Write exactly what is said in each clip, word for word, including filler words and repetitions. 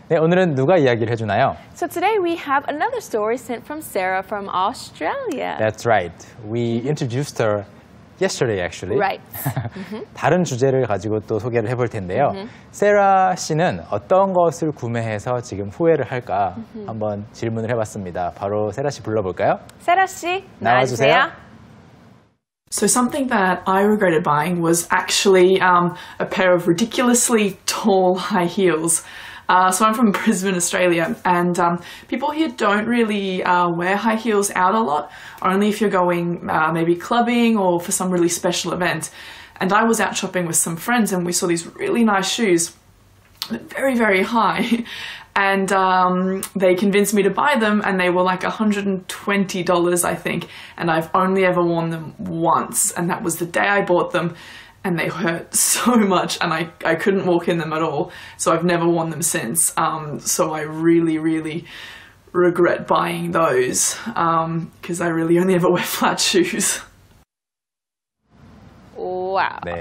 네, 오늘은 누가 이야기를 해주나요? So today we have another story sent from Sarah from Australia. That's right. We introduced her yesterday, actually. Right. 다른 주제를 가지고 또 소개를 해볼 텐데요. 세라 씨는 어떤 것을 구매해서 지금 후회를 할까 한번 질문을 해봤습니다. 바로 세라 씨 불러볼까요? 세라 씨, 나와주세요. 나와주세요. So something that I regretted buying was actually um, a pair of ridiculously tall high heels. Uh, so I'm from Brisbane, Australia, and um, people here don't really uh, wear high heels out a lot, only if you're going uh, maybe clubbing or for some really special event. And I was out shopping with some friends and we saw these really nice shoes, very, very high. And um, they convinced me to buy them, and they were like one hundred twenty dollars, I think. And I've only ever worn them once, and that was the day I bought them. And they hurt so much, and I, I couldn't walk in them at all. So I've never worn them since. Um, so I really, really regret buying those, because um, I really only ever wear flat shoes. 와우. 네.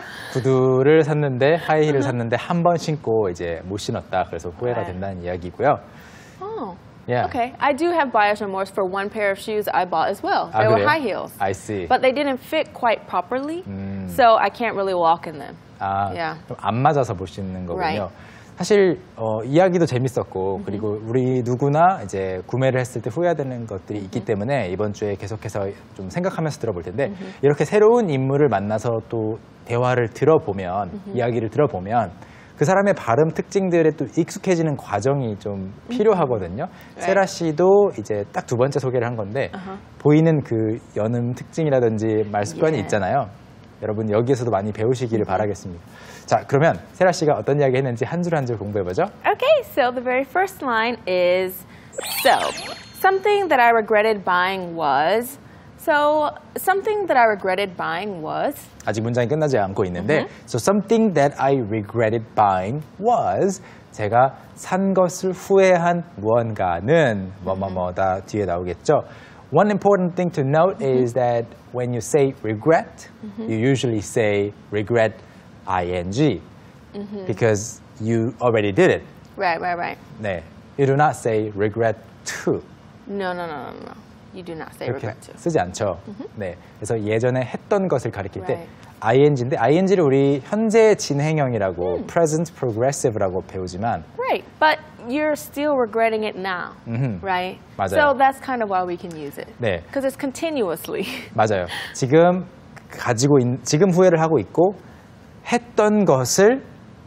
구두를 샀는데 하이힐을 샀는데 한 번 신고 이제 못 신었다. 그래서 후회가 된다는 이야기고요. Oh. Yeah. Okay. I do have buyer's remorse for one pair of shoes I bought as well. 아, They were 그래요? high heels. I see. But they didn't fit quite properly, 음. so I can't really walk in them. 아, Yeah. 좀 안 맞아서 못 신는 거군요. Right. 사실 어, 이야기도 재밌었고 그리고 우리 누구나 이제 구매를 했을 때 후회되는 것들이 있기 때문에 이번 주에 계속해서 좀 생각하면서 들어볼 텐데 이렇게 새로운 인물을 만나서 또 대화를 들어보면 이야기를 들어보면 그 사람의 발음 특징들에 또 익숙해지는 과정이 좀 필요하거든요. 세라 씨도 이제 딱 두 번째 소개를 한 건데 보이는 그 연음 특징이라든지 말 습관이 Yeah. 있잖아요. 여러분 여기에서도 많이 배우시기를 바라겠습니다. 자, 그러면 세라 씨가 어떤 이야기 했는지 한 줄 한 줄 공부해보죠. Okay, so the very first line is, so, something that I regretted buying was, so, something that I regretted buying was, 아직 문장이 끝나지 않고 있는데 So something that I regretted buying was 제가 산 것을 후회한 무언가는 뭐뭐뭐다 뒤에 나오겠죠. One important thing to note is that when you say regret, you usually say regret ing because you already did it. right, right, right. 네, you do not say regret to. No, no, no, no, no. You do not say 이렇게 regret to. 쓰지 않죠. 네, 그래서 예전에 했던 것을 가리킬 때 Right. ing인데 ing를 우리 현재 진행형이라고 present progressive라고 배우지만 Right, but you're still regretting it now, right? 맞아요. So that's kind of why we can use it. 네. Because it's continuously. 맞아요. 지금 가지고 있, 지금 후회를 하고 있고 했던 것을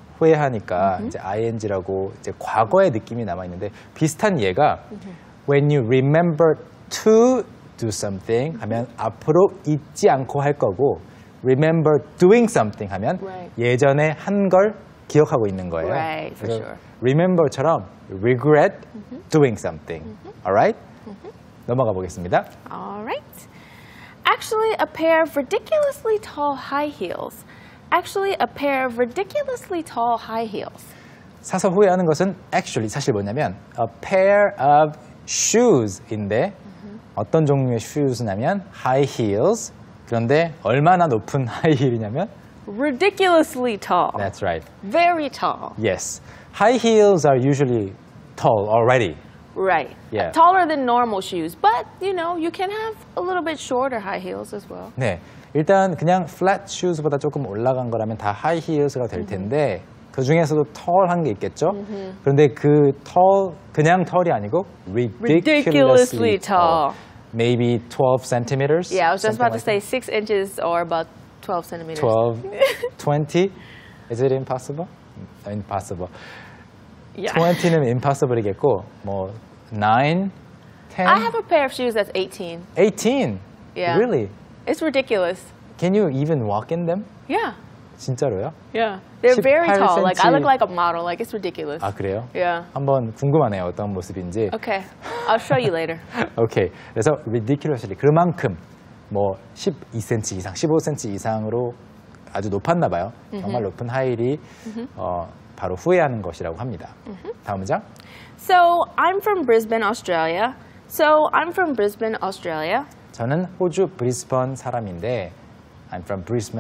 후회하니까 이제 ing라고 이제 과거의 느낌이 남아 있는데 비슷한 예가 when you remember to do something 하면 앞으로 잊지 않고 할 거고 remember doing something 하면 Right. 예전에 한 걸 기억하고 있는 거예요. Right, for 그래서 sure. remember처럼 regret doing something. Alright? 넘어가 보겠습니다. All right. Actually, a pair of ridiculously tall high heels. Actually, a pair of ridiculously tall high heels. 사서 후회하는 것은 actually 사실 뭐냐면 a pair of shoes인데 어떤 종류의 shoes냐면 high heels. 그런데 얼마나 높은 high heel이냐면 Ridiculously tall. that's right. Very tall. Yes. High heels are usually tall already. Right. Yeah. Taller than normal shoes. But, you know, you can have a little bit shorter high heels as well. 네. 일단 그냥 flat shoes보다 조금 올라간 거라면 다 high heels가 될 텐데 그 중에서도 tall한 게 있겠죠. 그런데 그 tall 그냥 tall이 아니고 ridiculously, Ridiculously tall. Maybe twelve centimeters. Yeah, I was just about to something say six inches or about twelve centimeters. like that. twelve, twenty. Is it impossible? Impossible. Yeah. twenty는 impossible이겠고 뭐 nine, ten, I have a pair of shoes that's eighteen. eighteen. Yeah. Really? It's ridiculous. Can you even walk in them? Yeah. 진짜로요? Yeah. They're very 십팔 tall. Like, I look 센티미터. like a model. Like, it's ridiculous. 아 그래요? Yeah. 한번 궁금하네요. 어떤 모습인지. Okay. I'll show you later. 오케이. 그래서 ridiculously 그만큼 뭐 십이 센티미터 이상, 십오 센티미터 이상으로 아주 높았나 봐요. 정말 높은 하이힐이 어, 바로 후회하는 것이라고 합니다. 다음 문장. So, I'm from Brisbane, Australia. So, I'm from Brisbane, Australia. 저는 호주 브리스번 사람인데 I'm from Brisbane.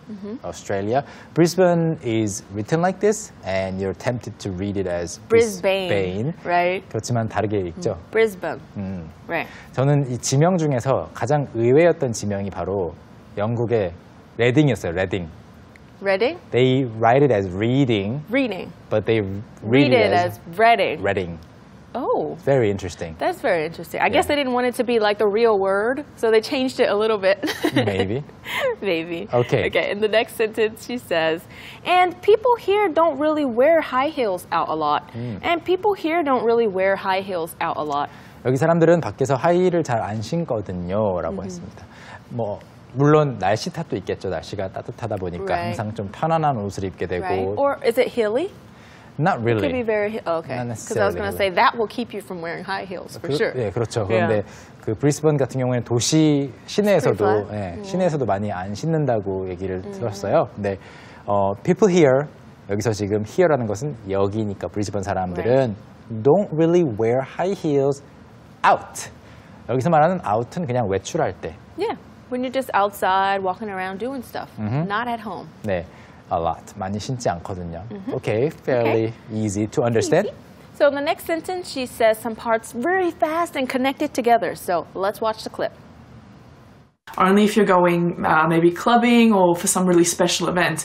Australia. Brisbane is written like this, and you're tempted to read it as Brisbane. Brisbane. Right? 그렇지만 다르게 읽죠. Brisbane. 음. Right. 저는 이 지명 중에서 가장 의외였던 지명이 바로 영국의 레딩이었어요. 레딩. Reading? They write it as reading, Reading. but they Read read, it as Reading. reading. Oh. Very interesting. That's very interesting. I guess they didn't want it to be like the real word, so they changed it a little bit. Maybe. Maybe. Okay. Okay, in the next sentence, she says, and people here don't really wear high heels out a lot. And people here don't really wear high heels out a lot. 여기 사람들은 밖에서 하이힐을 잘 안 신거든요 라고 했습니다. 뭐 물론 날씨 탓도 있겠죠. 날씨가 따뜻하다 보니까 Right. 항상 좀 편안한 옷을 입게 되고 Right? Or is it hilly? Not really. Could be very hi- okay. Not Because I was necessarily going to say that will keep you from wearing high heels for 그, sure. 예, 그렇죠. 그런데 그 브리스번 같은 경우에는 도시 시내에서도 Pretty 예, 시내에서도 많이 안 신는다고 얘기를 들었어요. 근데 어, people here 여기서 지금 here라는 것은 여기니까 브리스번 사람들은 don't really wear high heels out. 여기서 말하는 out은 그냥 외출할 때. Yeah. When you're just outside, walking around, doing stuff. Not at home. 네, a lot. 많이 신지 않거든요. Okay, fairly easy to understand. So in the next sentence, she says some parts very fast and connected together. So let's watch the clip. Only if you're going uh, maybe clubbing or for some really special event.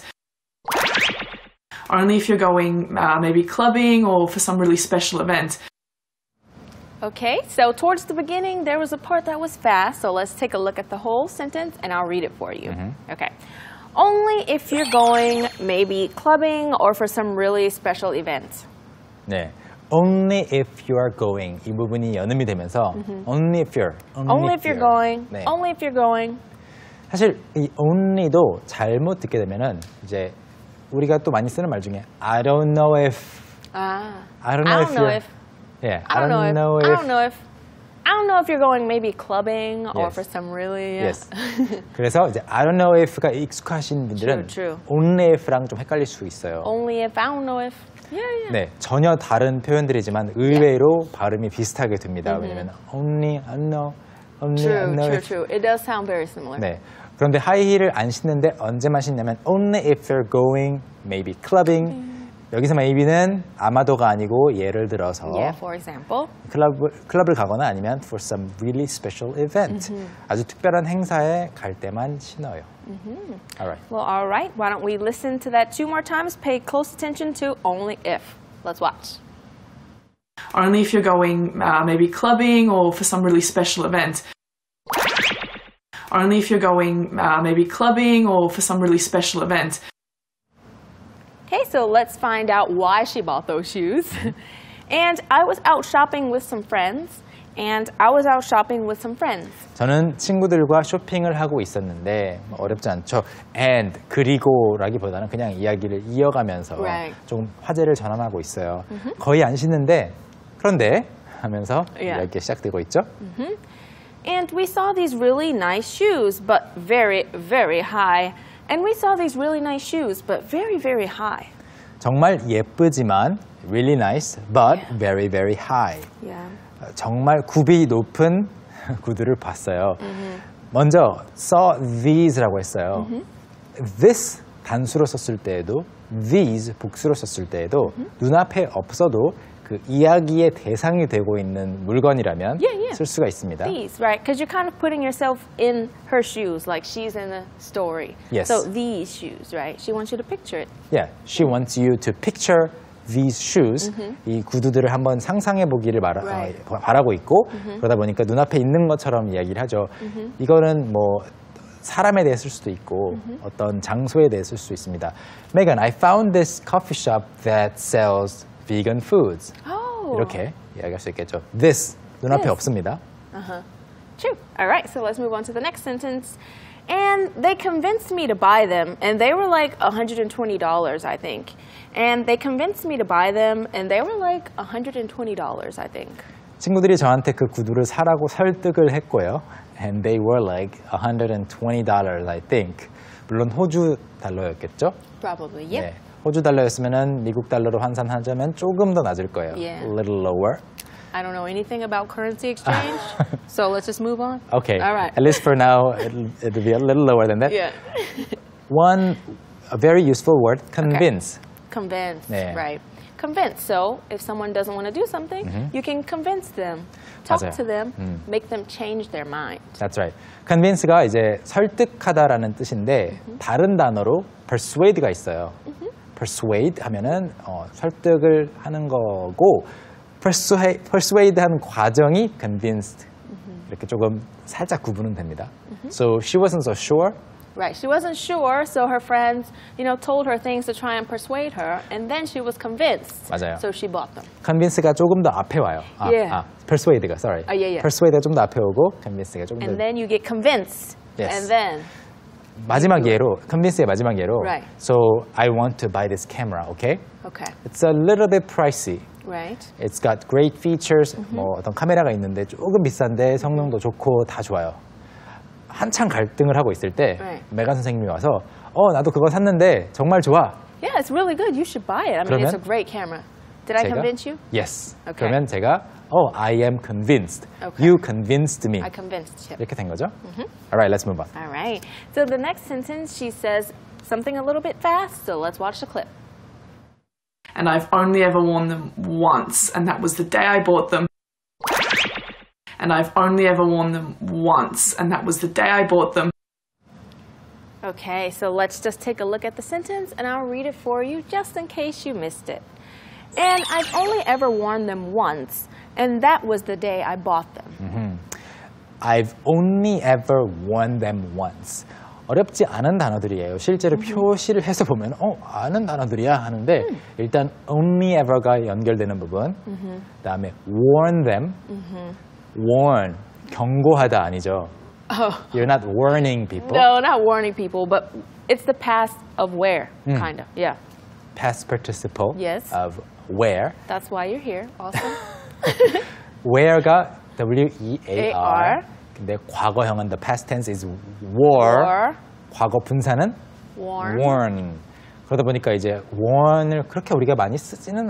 Only if you're going uh, maybe clubbing or for some really special event. Okay, so towards the beginning, there was a part that was fast. So let's take a look at the whole sentence and I'll read it for you. Okay. Only if you're going maybe clubbing or for some really special event. 네, only if you are going 이 부분이 연음이 되면서 only if you're Only if you're going. 네. Only if you're going. 사실 이 only도 잘못 듣게 되면은 이제 우리가 또 많이 쓰는 말 중에 I don't know if Ah. I don't know I if don't know you're if. yeah, I don't know if. know I if don't know if. I don't know if you're going maybe clubbing or Yes. for some really. Yes. 그래서 이제 I don't know if가 익숙하신 분들은 True, true. only if랑 좀 헷갈릴 수 있어요. Only if. I don't know if. Yeah, yeah. 네, 전혀 다른 표현들이지만 의외로 발음이 비슷하게 됩니다. 왜냐면 only, I know, only, I True, know true, if. true. It does sound very similar. 네. 그런데 하이힐을 안 신는데 언제만 신냐면 only if you're going maybe clubbing. 여기서 maybe는 아마도가 아니고 예를 들어서 Yeah, for example. 클럽을, 클럽을 가거나 아니면 for some really special event. 아주 특별한 행사에 갈 때만 신어요. Alright. Well, all right. Why don't we listen to that two more times? Pay close attention to only if. Let's watch. Only if you're going uh, maybe clubbing or for some really special event. Only if you're going uh, maybe clubbing or for some really special event. Okay, so let's find out why she bought those shoes. And I was out shopping with some friends. And I was out shopping with some friends. 저는 친구들과 쇼핑을 하고 있었는데 뭐 어렵지 않죠. And 그리고라기보다는 그냥 이야기를 이어가면서 Right. 좀 화제를 전환하고 있어요. 거의 안 신는데 그런데 하면서 Yeah. 이야기가 시작되고 있죠. And we saw these really nice shoes, but very, very high. And we saw these really nice shoes, but very, very high. 정말 예쁘지만 really nice, but very very high. Yeah. 정말 굽이 높은 구두를 봤어요. 먼저 saw these라고 했어요. This 단수로 썼을 때에도 these 복수로 썼을 때에도 눈앞에 없어도 그 이야기의 대상이 되고 있는 물건이라면 Yeah, yeah. 쓸 수가 있습니다. These, right? Because you're kind of putting yourself in her shoes, like she's in the story. Yes. So these shoes, right? She wants you to picture it. Yeah, she wants you to picture these shoes. 이 구두들을 한번 상상해 보기를 바라, Right. 어, 바라고 있고 그러다 보니까 눈앞에 있는 것처럼 이야기를 하죠. 이거는 뭐 사람에 대해 쓸 수도 있고 어떤 장소에 대해 쓸 수 있습니다. Megan, I found this coffee shop that sells vegan foods. Oh. 이렇게 이야기할 수 있겠죠. This 눈앞에 This. 없습니다. True. All right, so let's move on to the next sentence. And they convinced me to buy them, and they were like one hundred twenty dollars, I think. And they convinced me to buy them, and they were like one hundred twenty dollars, I think. 친구들이 저한테 그 구두를 사라고 설득을 했고요. And they were like one hundred twenty dollars, I think. 물론 호주 달러였겠죠? Probably, yeah. 네. 호주 달러였으면은 미국 달러로 환산하자면 조금 더 낮을 거예요. Yeah. A little lower. I don't know anything about currency exchange, so let's just move on. Okay. All right. At least for now, it'll, it'll be a little lower than that. Yeah. one a very useful word, convince. Convince, 네. right. Convince. So if someone doesn't want to do something, you can convince them. Talk 맞아요. to them, make them change their mind. That's right. convince가 이제 설득하다라는 뜻인데 다른 단어로 persuade가 있어요. persuade 하면은 어, 설득을 하는 거고 persuade, persuade 하는 과정이 convinced. 이렇게 조금 살짝 구분은 됩니다. So she wasn't so sure. Right. She wasn't sure, so her friends, you know, told her things to try and persuade her, and then she was convinced. 맞아요. So she bought them. convince가 조금 더 앞에 와요. 아, Yeah. 아, persuade가, sorry. 아, 예, 예. persuade가 좀 더 앞에 오고 convince가 조금 And 더 then you get convinced. Yes. And then, 마지막 예로, convince의 마지막 예로. Right. So I want to buy this camera, okay? okay, It's a little bit pricey. right. It's got great features. 뭐 어떤 카메라가 있는데 조금 비싼데 성능도 좋고 다 좋아요. 한창 갈등을 하고 있을 때 Right. 메간 선생님이 와서 어 나도 그거 샀는데 정말 좋아. Yeah, it's really good. You should buy it. I mean, it's a 그러면 great camera. Did I 제가 convince you? Yes. Okay. 그러면 제가 어 I am convinced. Okay. You convinced me. I convinced him. 이렇게 된 거죠? Alright, let's move on. All right. So the next sentence, she says something a little bit fast, so let's watch the clip. And I've only ever worn them once, and that was the day I bought them. And I've only ever worn them once, and that was the day I bought them. Okay, so let's just take a look at the sentence, and I'll read it for you just in case you missed it. And I've only ever worn them once, and that was the day I bought them. I've only ever worn them once. 어렵지 않은 단어들이에요. 실제로 표시를 해서 보면 어 아는 단어들이야 하는데 일단 only ever가 연결되는 부분. 그다음에 warn them. warn 경고하다 아니죠. You're not warning people. No, not warning people, but it's the past of where, kind of. Yeah, Past participle Yes. of where. that's why you're here. Awesome. where가 W E A A R. R. 근데 과거형은 the past tense is wore. Or 과거 분사는 warn. warn. 그러다 보니까 이제 warn을 그렇게 우리가 많이 쓰지는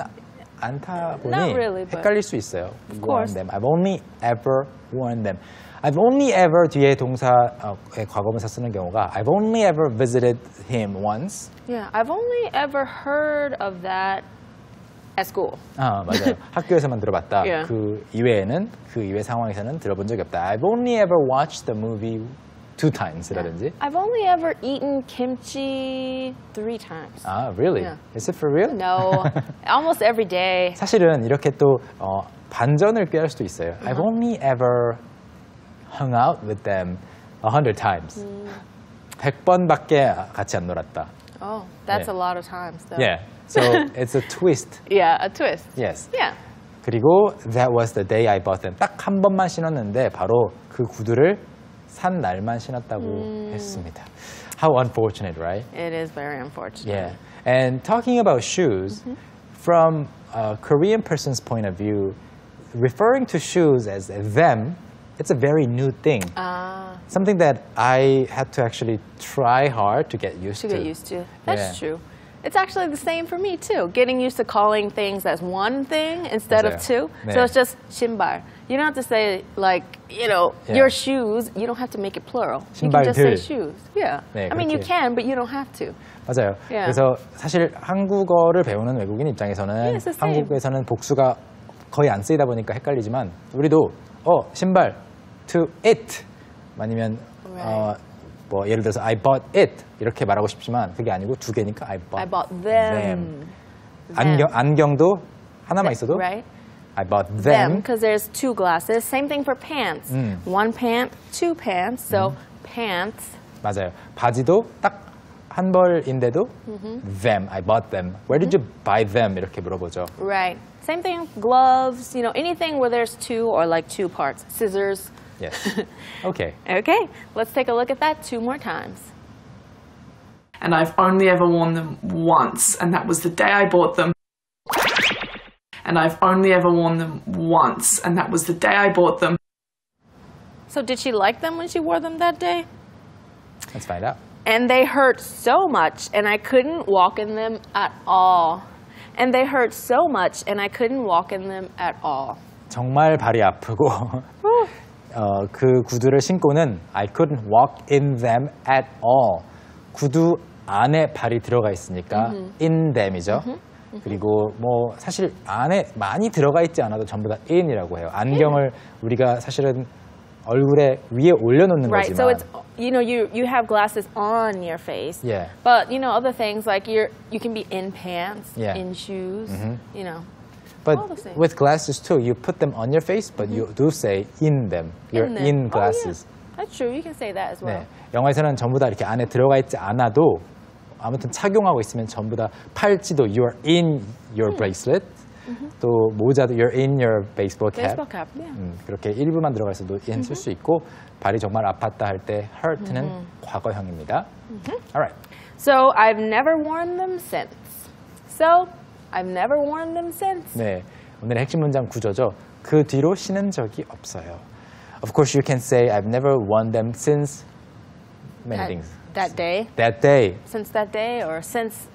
않다 보니 Not really, but- 헷갈릴 수 있어요. warn course. them. I've only ever warned them. I've only ever 뒤에 동사의 과거분사 쓰는 경우가 I've only ever visited him once. Yeah, I've only ever heard of that at school. 아 맞아요. 학교에서만 들어봤다. Yeah. 그 이외에는 그 이외 상황에서는 들어본 적이 없다. I've only ever watched the movie two times라든지. I've only ever eaten kimchi three times. 아 really? Yeah. Is it for real? No, almost every day. 사실은 이렇게 또 어, 반전을 꾀할 수도 있어요. I've only ever hung out with them a hundred times. 백 번밖에 같이 안 놀았다. Oh, that's Yeah. a lot of times, though. Yeah. So it's a twist. Yeah, a twist. Yes. Yeah. 그리고 that was the day I bought them. 딱 한 번만 신었는데 바로 그 구두를 산 날만 신었다고 했습니다. How unfortunate, right? It is very unfortunate. Yeah. And talking about shoes, from a Korean person's point of view, referring to shoes as them, it's a very new thing. Ah, Something that I had to actually try hard to get used to to. get used to. That's Yeah. true. It's actually the same for me too. Getting used to calling things as one thing instead of 맞아요. two. 네. So it's just 신발. You don't have to say like you know Yeah. your shoes. You don't have to make it plural. You can just 신발들. say shoes. Yeah. 네, I mean you 그렇게. can, but you don't have to. 맞아요. Yeah. 그래서 사실 한국어를 배우는 외국인 입장에서는 Yeah, it's the same. 한국에서는 복수가 거의 안 쓰이다 보니까 헷갈리지만 우리도 어 신발 to it 아니면 어, 뭐 예를 들어서 I bought it 이렇게 말하고 싶지만 그게 아니고 두 개니까 I bought, I bought them. 안경 안경도 하나만 있어도 Right. I bought Them, them. because there's two glasses. Same thing for pants. One pant, two pants. So pants. 맞아요. 바지도 딱 한 벌인데도 them. I bought them. Where did you buy them? 이렇게 물어보죠. Right. Same thing. Gloves. You know, anything where there's two or like two parts. Scissors. Yes. Okay. Okay. Let's take a look at that two more times. And I've only ever worn them once, and that was the day I bought them. And I've only ever worn them once, and that was the day I bought them. So did she like them when she wore them that day? Let's find out. And they hurt so much, and I couldn't walk in them at all. And they hurt so much, and I couldn't walk in them at all. 정말 발이 아프고 어, 그 구두를 신고는 I couldn't walk in them at all. 구두 안에 발이 들어가 있으니까 in them이죠. 그리고 뭐 사실 안에 많이 들어가 있지 않아도 전부 다 in이라고 해요. 안경을 우리가 사실은 얼굴에 위에 올려놓는 Right. So 거지만 it's you know you you have glasses on your face. Yeah. But you know other things like you're you can be in pants, Yeah. in shoes. You know. But all the same. with glasses too, you put them on your face, but you do say in them. You're In them. in Oh, yeah. glasses. That's true. You can say that as well. 네, 영어에서는 전부 다 이렇게 안에 들어가 있지 않아도 아무튼 착용하고 있으면 전부 다 팔찌도 you're in your bracelet, 또 모자도 you're in your baseball cap. Baseball cap. Yeah. 음, 그렇게 일부만 들어가 있어도 in 쓸 수 있고 발이 정말 아팠다 할 때 hurt는 과거형입니다. Alright. So I've never worn them since. So I've never worn them since. 네, 오늘의 핵심 문장 구조죠. 그 뒤로 신은 적이 없어요. Of course, you can say I've never worn them since many That, things. that day. That day, Since that day, or since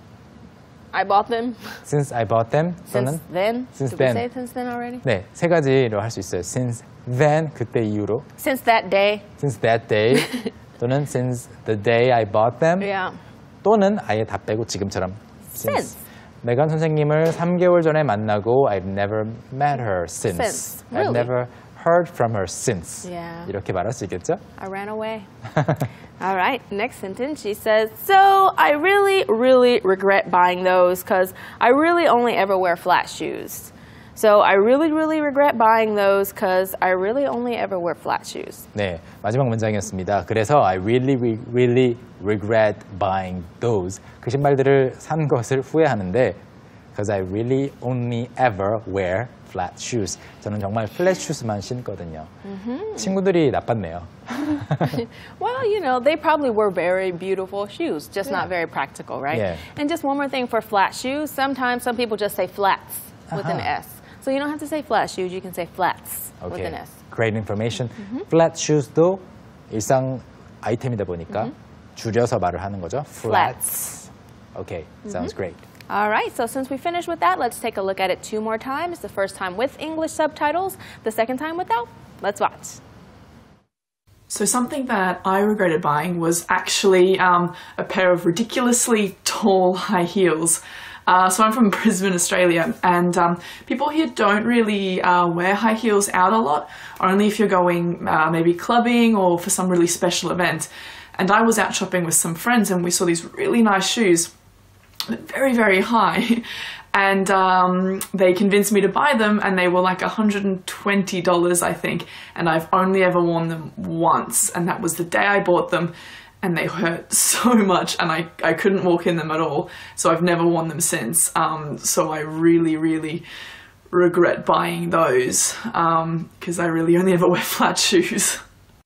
I bought them. since I bought them, Since 또는 then. Since Did then. we say since then already? 네, 세 가지로 할 수 있어요. Since then, 그때 이후로. Since that day. Since that day, 또는 since the day I bought them, Yeah. 또는 아예 다 빼고 지금처럼. Since. 메간 선생님을 삼 개월 전에 만나고 I've never met her since. Since. I've Really? never heard from her since. Yeah. 이렇게 말할 수 있겠죠? I ran away. All right, next sentence. She says, so I really, really regret buying those because I really only ever wear flat shoes. So I really, really regret buying those because I really only ever wear flat shoes. 네, 마지막 문장이었습니다. 그래서 I really, re- really regret buying those. 그 신발들을 산 것을 후회하는데 because I really only ever wear flat shoes. 저는 정말 플랫 슈즈만 신거든요. 친구들이 나빴네요. Well, you know, they probably were very beautiful shoes, just not very practical, right? Yeah. And just one more thing for flat shoes. Sometimes some people just say flats with an Uh-huh. S. So you don't have to say flat shoes, you can say flats with an S. Great information. Flat shoes도 일상 아이템이다 보니까 줄여서 말을 하는 거죠. Flats. Okay, sounds great. All right, so since we finished with that, let's take a look at it two more times. The first time with English subtitles, the second time without. Let's watch. So something that I regretted buying was actually um, a pair of ridiculously tall high heels. Uh, so I'm from Brisbane, Australia, and um, people here don't really uh, wear high heels out a lot, only if you're going uh, maybe clubbing or for some really special event. And I was out shopping with some friends and we saw these really nice shoes, very, very high. And um, they convinced me to buy them and they were like one hundred twenty dollars, I think. And I've only ever worn them once. And that was the day I bought them. And they hurt so much and I, I couldn't walk in them at all. So I've never worn them since. Um, so I really, really regret buying those because I really only ever wear flat shoes.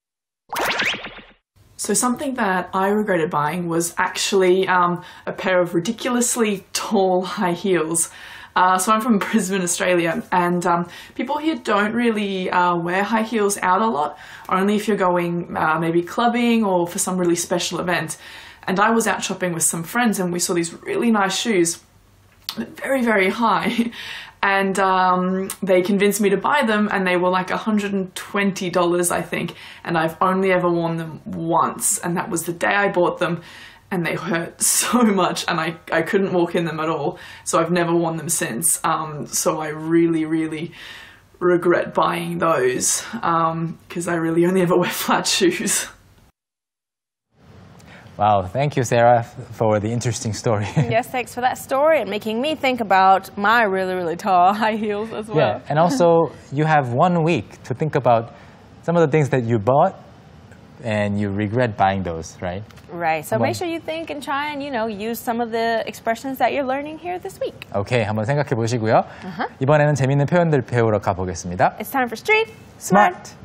So something that I regretted buying was actually um, a pair of ridiculously tall high heels. Uh, so I'm from Brisbane, Australia, and um, people here don't really uh, wear high heels out a lot, only if you're going uh, maybe clubbing or for some really special event. And I was out shopping with some friends and we saw these really nice shoes, very, very high. And um, they convinced me to buy them and they were like one hundred twenty dollars, I think. And I've only ever worn them once. And that was the day I bought them. And they hurt so much and I, I couldn't walk in them at all. So I've never worn them since. Um, so I really, really regret buying those because I really only ever wear flat shoes. Wow, thank you, Sarah, for the interesting story. Yes, thanks for that story and making me think about my really, really tall high heels as well. Yeah, and also you have one week to think about some of the things that you bought and you regret buying those, right? Right, so 한번- make sure you think and try and, you know, use some of the expressions that you're learning here this week. 오케이, 한번 생각해 보시고요. 이번에는 재밌는 표현들 배우러 가보겠습니다. It's time for Street Smart.